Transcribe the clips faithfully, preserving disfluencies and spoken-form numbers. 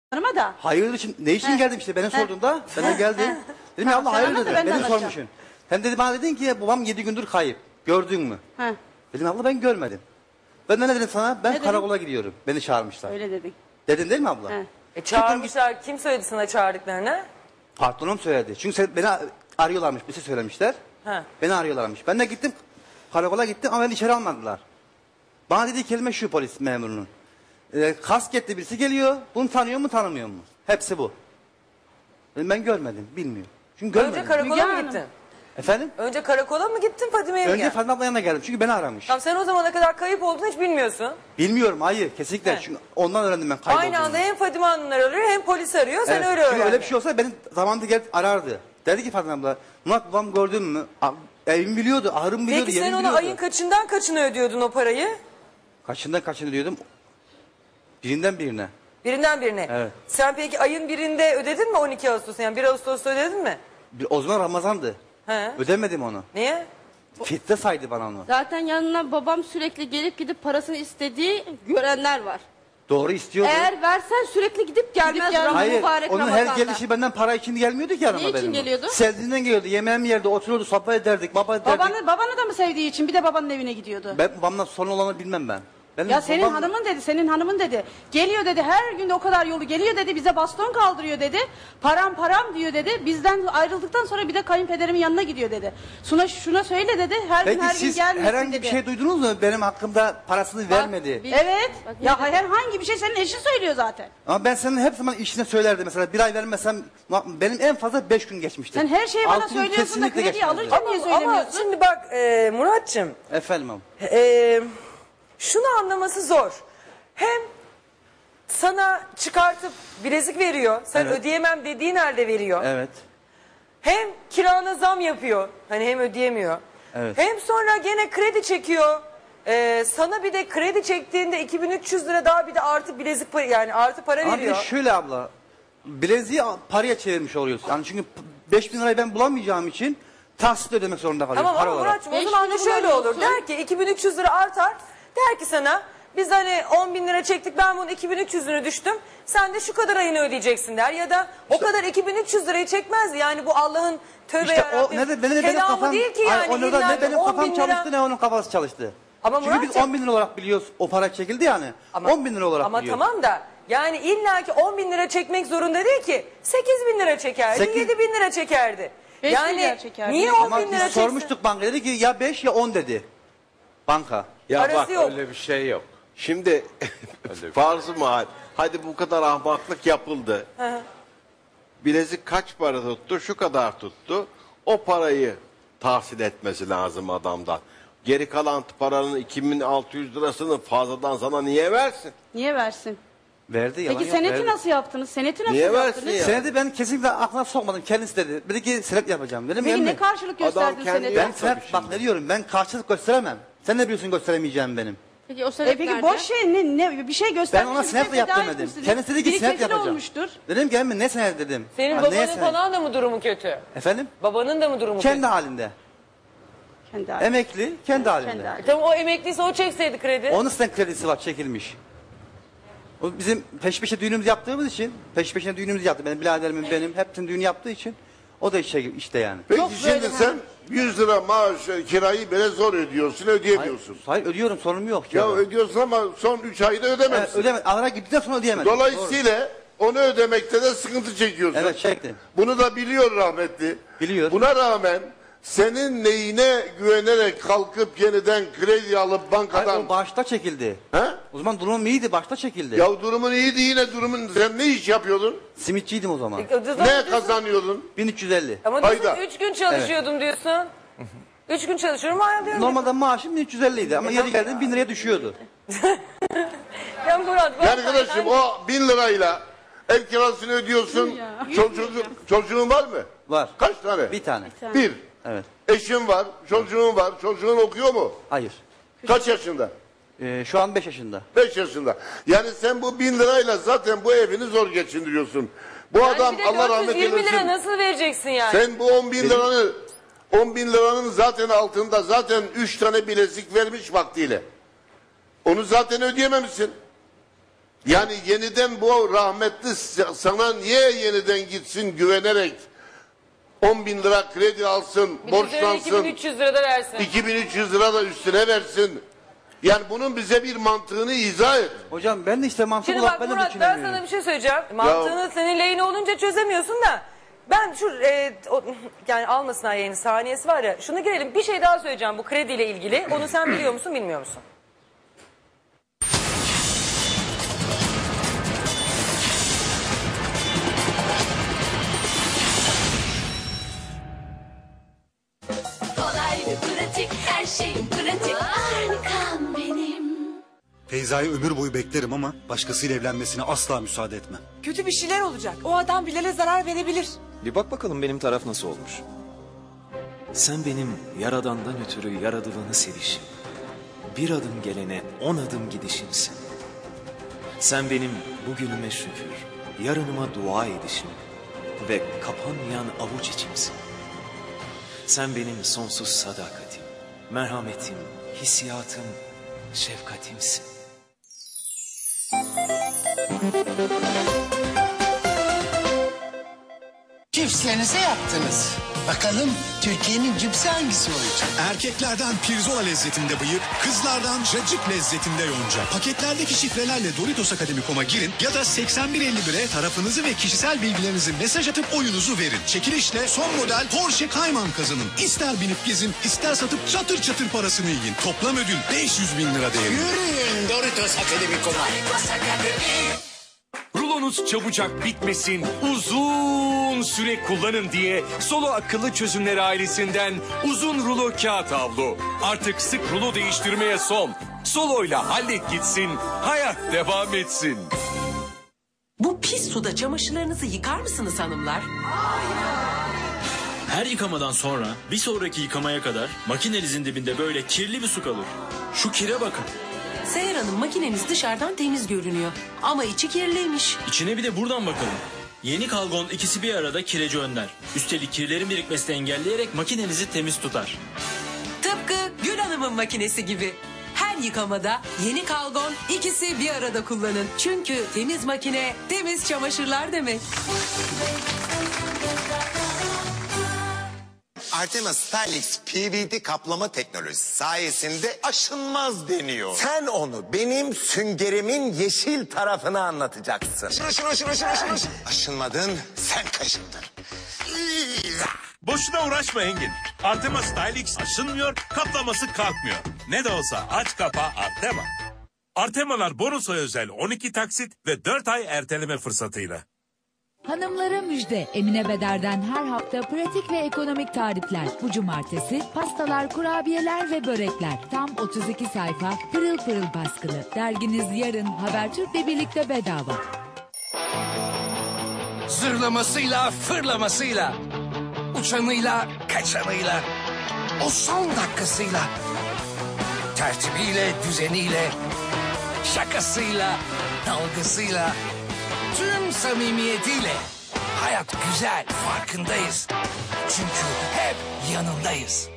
Hanıma da. Hayırdır için ne için He. geldim işte beni He. sorduğunda ben de geldim. Dedim ya abla Sen hayırdır anlat da dedim. ben de Beni anlatacağım. sormuşsun. Hem dedi bana dedin ki babam yedi gündür kayıp. Gördün mü? He. Dedim abla ben görmedim. Ben de ne dedim sana? Ben Ne dedin? karakola gidiyorum. Beni çağırmışlar. Öyle dedin. Dedin değil mi abla? He. E çağırmışlar. Kim söyledi sana çağırdıklarını? Patronum söyledi. Çünkü sen, beni arıyorlarmış. Bir şey söylemişler. He. Beni arıyorlarmış. Ben de gittim. Karakola gittim ama beni içeri almadılar. Bana dediği kelime şu polis memurunun. E, kasketli birisi geliyor. Bunu tanıyor mu tanımıyor mu? Hepsi bu. Dedim, ben görmedim. Bilmiyorum. Çünkü görmedim. Önce karakola Müge mı Hanım. gittin? Efendim? Önce karakola mı gittin, Fadime'ye mi Önce geldin? Fatma abla yanına geldim. Çünkü beni aramış. Tamam, sen o zamana kadar kayıp olduğunu hiç bilmiyorsun. Bilmiyorum hayır kesinlikle. He. Çünkü ondan öğrendim ben kaybolduğumu. Aynı anda hem Fadime Hanımlar arıyor hem polis arıyor. Sen Evet, öyle çünkü öğrendin. öyle bir şey olsa beni zamanında gelip arardı. Dedi ki Fatma abla, Murat babam gördün mü? A- Evimi biliyordu, ahırımı biliyordu, Peki sen yerimi ona biliyordu. ayın kaçından kaçını ödüyordun o parayı? Kaçından kaçını diyordum? Birinden birine. Birinden birine. Evet. Sen peki ayın birinde ödedin mi on iki Ağustos? Yani bir Ağustos'ta ödedin mi? Bir, o zaman Ramazan'dı. He. Ödemedim onu. Niye? Fitte saydı bana onu. Zaten yanına babam sürekli gelip gidip parasını istediği görenler var. Doğru istiyordu. Eğer versen sürekli gidip gelmez gelmez. Ramazan Hayır, mübarek onun Ramazan'da. her gelişi benden para için gelmiyordu ki yanıma Ne için benim. geliyordu? Sevdiğinden geliyordu. Yemeğimi yerdi, oturuyordu, sohbet ederdik, baba ederdik. Babanı, babanı da mı sevdiği için bir de babanın evine gidiyordu? Ben babamdan son olanı bilmem ben. Benim Ya senin babam- hanımın dedi, senin hanımın dedi. Geliyor dedi, her gün de o kadar yolu geliyor dedi, bize baston kaldırıyor dedi. Param param diyor dedi. Bizden ayrıldıktan sonra bir de kayınpederimin yanına gidiyor dedi. Şuna şuna söyle dedi, her gün Peki her gün siz gelmesin herhangi dedi. bir şey duydunuz mu? Benim hakkımda parasını vermedi. bil- Evet. Bak, Ya ne- herhangi bir şey senin eşin söylüyor zaten. Ama ben senin hep zaman işine söylerdim mesela bir ay vermesem benim en fazla beş gün geçmişti. Sen her şeyi bana Altı gün söylüyorsun da kesinlikle krediyi geçmezdi. alırken niye Ama söylemiyorsun? şimdi bak e, Muratçım, Efendim abi. e, şunu anlaması zor. Hem sana çıkartıp bilezik veriyor, sen Evet. ödeyemem dediğin halde veriyor. Evet. Hem kirana zam yapıyor, hani hem ödeyemiyor. Evet. Hem sonra gene kredi çekiyor. Ee, sana bir de kredi çektiğinde iki bin üç yüz lira daha bir de artı bilezik para, yani artı para Abi veriyor. şöyle abla. Bileziği paraya çevirmiş oluyorsun. Yani çünkü beş bin lirayı ben bulamayacağım için tahsit ödemek zorunda kalıyorum. Tamam para ama olarak. Muratçım o Beş zaman da bini şöyle olur. bulamıyorsun. Der ki iki bin üç yüz lira artar. Der ki sana biz hani on bin lira çektik, ben bunun iki bin üç yüzünü düştüm. Sen de şu kadar ayını ödeyeceksin der. Ya da o kadar iki bin üç yüz lirayı çekmez. Yani bu Allah'ın tövbe İşte o yarabbim ne de benim, benim kelamı kafam değil ki Ay, yani. o ne, İlla ne ki benim on kafam bin lira- çalıştı ne onun kafası çalıştı. Ama Çünkü biz Muratcığım- on bin lira olarak biliyoruz. O para çekildi yani. on bin lira olarak Ama biliyoruz. tamam da yani illaki on bin lira çekmek zorunda değil ki. sekiz bin lira çekerdi, Sekiz- yedi bin lira çekerdi. Beş yani milyar çekerdi. niye on Ama bin lira biz çeksin? sormuştuk bankaya dedi ki ya beş ya on dedi. Banka. Ya Arası bak yok. öyle bir şey yok. Şimdi farz-ı mahal. Hadi bu kadar ahmaklık yapıldı. hı. Bilezik kaç para tuttu? Şu kadar tuttu. O parayı tahsil etmesi lazım adamdan. Geri kalan paranın iki bin altı yüz lirasını fazladan sana niye versin? Niye versin? Verdi yalan Peki yok, seneti verdi. nasıl yaptınız? Seneti nasıl Niye yaptınız? versin ya? Senedi ben kesinlikle aklına sokmadım. Kendisi dedi. Dedi ki senet yapacağım. Dedim Peki emmi. ne karşılık Adam gösterdin kendi senete? Ben Tabii senet şimdi. bak ne diyorum ben karşılık gösteremem. Sen ne biliyorsun gösteremeyeceğim benim. Peki o senet E peki nerede? boş şey ne, ne bir şey Ben göstermiş. ona senet de yap demedim. Kendisi dedi ki senet yapacağım. olmuştur. Dedim ki emmi ne senet dedim. Senin Ha, neye babanın senet? falan da mı durumu kötü? Efendim? Babanın da mı durumu Kendi kötü? halinde. Kendi hali. Emekli kendi halinde. Kendi hali. Tamam, o emekliyse o çekseydi kredi. Onun sen kredisi var çekilmiş. O bizim peş peşe düğünümüzü yaptığımız için peş peşe düğünümüzü yaptı. Benim biraderimin benim hepsinin düğünü yaptığı için o da işe işte yani. Peki Çok şimdi böyle sen yüz lira maaş e, kirayı bile zor ödüyorsun, ödeyemiyorsun. Hayır ödüyorum sorunum yok. Ya Ya, ödüyorsun ama son üç ayda ödemezsin. ödeme, ara gittikten sonra ödeyemedim. Dolayısıyla onu ödemekte de sıkıntı çekiyorsun. Evet çektim. Bunu da biliyor rahmetli. Biliyor. Buna rağmen senin neyine güvenerek kalkıp yeniden kredi alıp Hayır, bankadan... o başta çekildi. He? O zaman durumum iyiydi başta çekildi. Ya durumun iyiydi yine durumun... Sen ne iş yapıyordun? Simitçiydim o zaman. E, o zaman Ne diyorsun- kazanıyordun? bin üç yüz elli. Ama diyorsun Hayda. üç gün çalışıyordum diyorsun. Üç gün çalışıyorum ayrılıyorum. Normalde maaşım bin üç yüz elliydi ama yeri geldi bin liraya düşüyordu. Ya Murat, Ya arkadaşım o bin lirayla ev kirasını ödüyorsun. Çocuğun, çocuğun var mı? Var. Kaç tane? Bir tane. Bir. Evet. Eşin var, çocuğun var. Çocuğun okuyor mu? Hayır. Kaç yaşında? Ee, şu an beş yaşında. Beş yaşında. Yani sen bu bin lirayla zaten bu evini zor geçindiriyorsun. Bu Yani adam bir de Allah rahmet dört yüz yirmi lira eylesin. nasıl vereceksin yani? Sen bu on bin liranı on bin liranın zaten altında zaten üç tane bilezik vermiş vaktiyle. Onu zaten ödeyememişsin. Yani yeniden bu rahmetli sana niye yeniden gitsin güvenerek on bin lira kredi alsın, Bir de üzerine borçlansın, iki bin üç yüz lira da versin. iki bin üç yüz lira da üstüne versin. Yani bunun bize bir mantığını izah et. Hocam ben de işte mantık Şimdi olarak bak ben de Murat, ben düşünemiyorum. sana bir şey söyleyeceğim. Mantığını senin lehine olunca çözemiyorsun da. Ben şu e, o, yani almasınlar yayını saniyesi var ya. Şunu girelim, bir şey daha söyleyeceğim bu krediyle ilgili. Onu sen biliyor musun, bilmiyor musun? Kolay ve pratik, her şeyin pratik. Harikam benim. Feyza'yı ömür boyu beklerim ama başkasıyla evlenmesine asla müsaade etmem. Kötü bir şeyler olacak. O adam Bilal'e zarar verebilir. Bir bak bakalım benim taraf nasıl olmuş. Sen benim yaradandan ötürü yaradılığını sevişim. Bir adım gelene on adım gidişimsin. Sen benim bugünüme şükür, yarınıma dua edişim ve kapanmayan avuç içimsin. Sen benim sonsuz sadakatim, merhametim, hissiyatım, şefkatimsin. Cipslerinizi yaptınız. Bakalım Türkiye'nin cipsi hangisi olacak? Erkeklerden pirzola lezzetinde bıyık, kızlardan cacık lezzetinde yonca. Paketlerdeki şifrelerle Doritos Akademi nokta com'a girin ya da seksen bir elli bire tarafınızı ve kişisel bilgilerinizi mesaj atıp oyunuzu verin. Çekilişle son model Porsche Cayman kazanın. İster binip gezin, ister satıp çatır çatır parasını yiyin. Toplam ödül beş yüz bin lira değerinde. Yürüyün Doritos Akademi nokta com'a. Rulonuz çabucak bitmesin, uzun süre kullanın diye Solo akıllı çözümler ailesinden uzun rulo kağıt havlu. Artık sık rulo değiştirmeye son. Solo'yla hallet gitsin, hayat devam etsin. Bu pis suda çamaşırlarınızı yıkar mısınız hanımlar? Her yıkamadan sonra bir sonraki yıkamaya kadar makinenizin dibinde böyle kirli bir su kalır. Şu kire bakın. Seher Hanım, makineniz dışarıdan temiz görünüyor. Ama içi kirliymiş. İçine bir de buradan bakalım. Yeni Kalgon ikisi bir arada kireci önler. Üstelik kirlerin birikmesini engelleyerek makinenizi temiz tutar. Tıpkı Gül Hanım'ın makinesi gibi. Her yıkamada Yeni Kalgon ikisi bir arada kullanın. Çünkü temiz makine, temiz çamaşırlar demek. Artemis Stylix P V D kaplama teknolojisi sayesinde aşınmaz deniyor. Sen onu benim süngerimin yeşil tarafına anlatacaksın. Şunu şunu şunu şunu şunu. Aşınmadın, sen kaşındın. Boşuna uğraşma Engin. Artema Stylix aşınmıyor, kaplaması kalkmıyor. Ne de olsa aç kapa Artema. Artema'lar bonusa özel on iki taksit ve dört ay erteleme fırsatıyla. Hanımlara müjde. Emine Beder'den her hafta pratik ve ekonomik tarifler. Bu cumartesi pastalar, kurabiyeler ve börekler. Tam otuz iki sayfa pırıl pırıl baskılı. Derginiz yarın Habertürk'le birlikte bedava. Zırlamasıyla, fırlamasıyla, uçanıyla, kaçanıyla, o son dakikasıyla, tertibiyle, düzeniyle, şakasıyla, dalgasıyla, tüm samimiyetiyle. Hayat güzel, farkındayız. Çünkü hep yanındayız.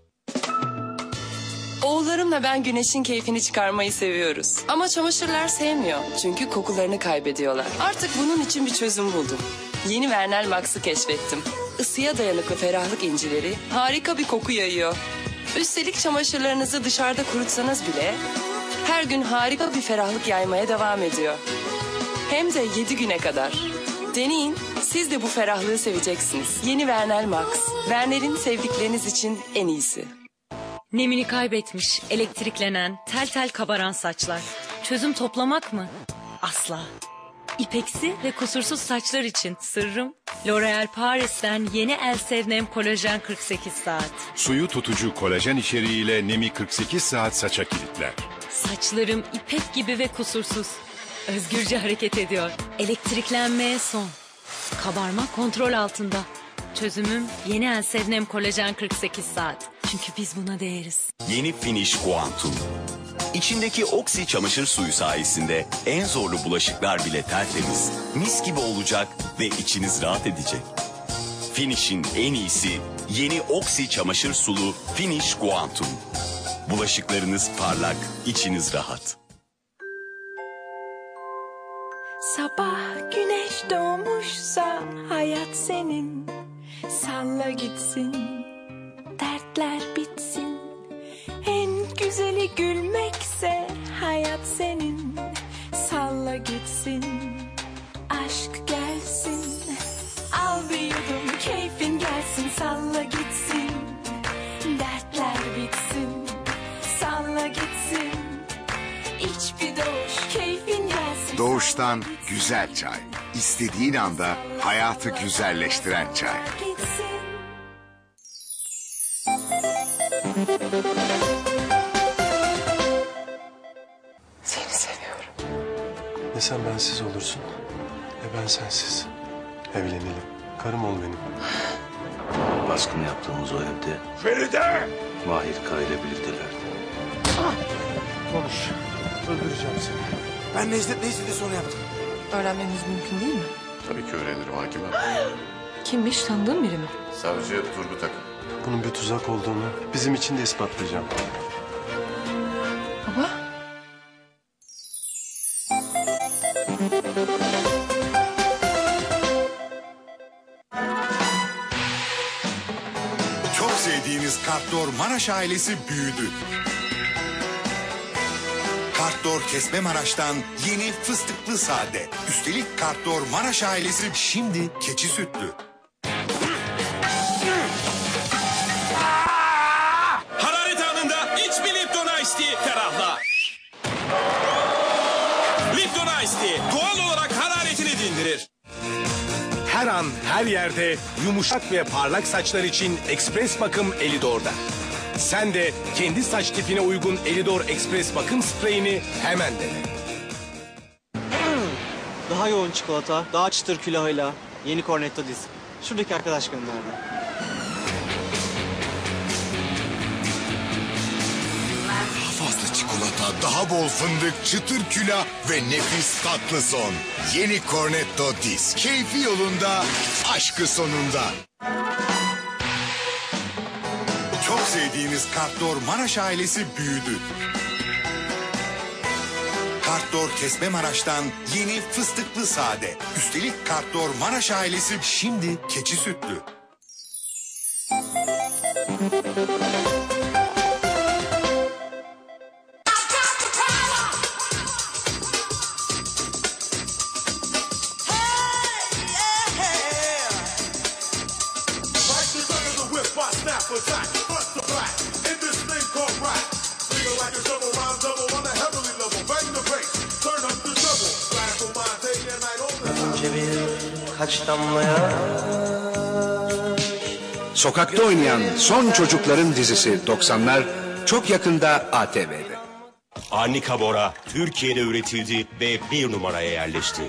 Oğullarımla ben güneşin keyfini çıkarmayı seviyoruz. Ama çamaşırlar sevmiyor. Çünkü kokularını kaybediyorlar. Artık bunun için bir çözüm buldum. Yeni Vernel Max'ı keşfettim. Isıya dayanıklı ferahlık incileri harika bir koku yayıyor. Üstelik çamaşırlarınızı dışarıda kurutsanız bile her gün harika bir ferahlık yaymaya devam ediyor. Hem de yedi güne kadar. Deneyin, siz de bu ferahlığı seveceksiniz. Yeni Vernel Max. Vernel'in sevdikleriniz için en iyisi. Nemini kaybetmiş, elektriklenen, tel tel kabaran saçlar. Çözüm toplamak mı? Asla. İpeksi ve kusursuz saçlar için sırrım L'Oréal Paris'ten yeni Elsev Nem Kolajen kırk sekiz saat. Suyu tutucu kolajen içeriğiyle nemi kırk sekiz saat saça kilitler. Saçlarım ipek gibi ve kusursuz. Özgürce hareket ediyor. Elektriklenmeye son. Kabarma kontrol altında. Çözümüm yeni Elsev Nem Kolajen kırk sekiz saat. Çünkü biz buna değeriz. Yeni Finish Quantum. İçindeki oksi çamaşır suyu sayesinde en zorlu bulaşıklar bile tertemiz, mis gibi olacak ve içiniz rahat edecek. Finish'in en iyisi yeni oksi çamaşır sulu Finish Quantum. Bulaşıklarınız parlak, içiniz rahat. Sabah güneş doğmuşsa hayat senin. Salla gitsin, dertler bitsin. En güzeli gülmekse hayat senin. Salla gitsin, aşk gelsin. Al bir yudum keyfin gelsin, salla gitsin. Dertler bitsin, salla gitsin. İç bir doğuş keyfin gelsin. Doğuştan güzel çay. İstediğin anda hayatı güzelleştiren çay. Seni seviyorum. Ne sen bensiz olursun, ne ben sensiz. Evlenelim. Karım ol benim. Baskın yaptığımız o evde Feride! Mahir Kaya birliktelerdi. Konuş. Öldüreceğim seni. Ben Necdet ne istediyse onu yaptım. Öğrenmemiz mümkün değil mi? Tabii ki öğrenirim hakim hanım. Kimmiş, tanıdığın biri mi? Savcı Turgut Akın. Bunun bir tuzak olduğunu bizim için de ispatlayacağım. Baba. Çok sevdiğiniz Kartdor Maraş ailesi büyüdü. Kartdor Kesme Maraş'tan yeni fıstıklı sade. Üstelik Kartdor Maraş ailesi şimdi keçi sütlü. Hararet anında iç bir Lipton Ice Tea ferahla. Lipton Ice Tea doğal olarak hararetini dindirir. Her an, her yerde yumuşak ve parlak saçlar için Express Bakım Elidor'da. Sen de kendi saç tipine uygun Elidor Express Bakım Spreyini hemen dene. Daha yoğun çikolata, daha çıtır külahıyla yeni Cornetto disk. Şuradaki arkadaş gönderdi. Daha fazla çikolata, daha bol fındık, çıtır külah ve nefis tatlı son. Yeni Cornetto disk. Keyfi yolunda, aşkı sonunda. Çok sevdiğiniz Kartdor Maraş ailesi büyüdü. Kartdor Kesme Maraş'tan yeni fıstıklı sade. Üstelik Kartdor Maraş ailesi şimdi keçi sütlü. Kaç damlaya. Sokakta oynayan son çocukların dizisi doksanlar çok yakında A T V'de. Arnika Bora Türkiye'de üretildi ve bir numaraya yerleşti.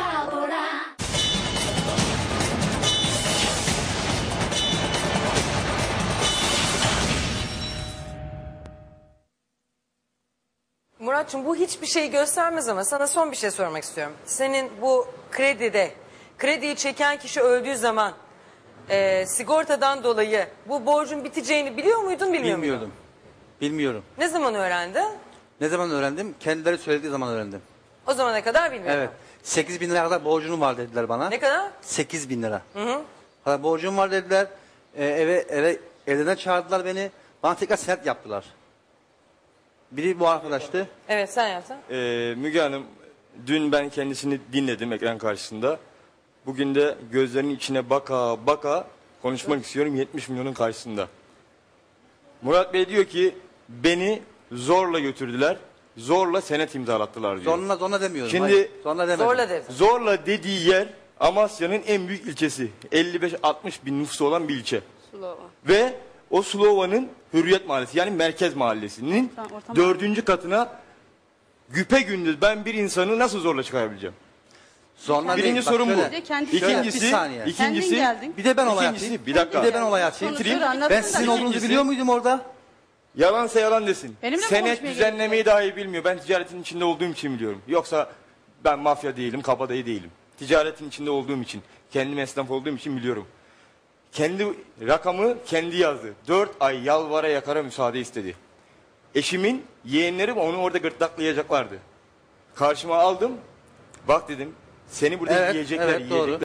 Muratçım bu hiçbir şey göstermez ama sana son bir şey sormak istiyorum. Senin bu kredide, krediyi çeken kişi öldüğü zaman e, sigortadan dolayı bu borcun biteceğini biliyor muydun, bilmiyor muydun? Bilmiyordum. Bilmiyorum. Ne zaman öğrendin? Ne zaman öğrendim? Kendileri söylediği zaman öğrendim. O zamana kadar bilmiyordum. Evet. sekiz bin lira kadar borcum var dediler bana. Ne kadar? sekiz bin lira. Hı hı. Kadar borcum var dediler. Ee, eve eve evlerine çağırdılar beni. Bana tekrar senet yaptılar. Biri bu arkadaştı. Evet, sen yaptın. Ee, Müge Hanım, dün ben kendisini dinledim ekran karşısında. Bugün de gözlerinin içine baka baka konuşmak istiyorum yetmiş milyonun karşısında. Murat Bey diyor ki beni zorla götürdüler, zorla senet imzalattılar diyor. Zorla zorla demiyorum. Şimdi Hayır, zorla demedim. Zorla dedi. Zorla dediği yer Amasya'nın en büyük ilçesi. elli beş altmış bin nüfusu olan bir ilçe. Sulova. Ve o Sulova'nın Hürriyet Mahallesi yani Merkez Mahallesi'nin Ortam- dördüncü katına güpe gündüz ben bir insanı nasıl zorla çıkarabileceğim? Zorla Birinci değil, bak sorun bu. şöyle. Kendi- İkincisi, Bir saniye. ikincisi, Kendin geldin. Bir de ben olay ikincisi, atayım. bir dakika. Bir de ben olay atayım. Konuşuyor, anlatsın Ben da. sizin olduğunuzu İkincisi- biliyor muydum orada? Yalansa yalan desin. Benimle mi Senet konuşmaya düzenlemeyi dahi bilmiyor. Ben ticaretin içinde olduğum için biliyorum. Yoksa ben mafya değilim, kabadayı değilim. Ticaretin içinde olduğum için, kendim esnaf olduğum için biliyorum. Kendi rakamı kendi yazdı. Dört ay yalvara yakara müsaade istedi. Eşimin yeğenleri onu orada gırtlaklayacaklardı. Karşıma aldım. Bak dedim, Seni burada Evet, yiyecekler, evet, yiyecekler. doğru.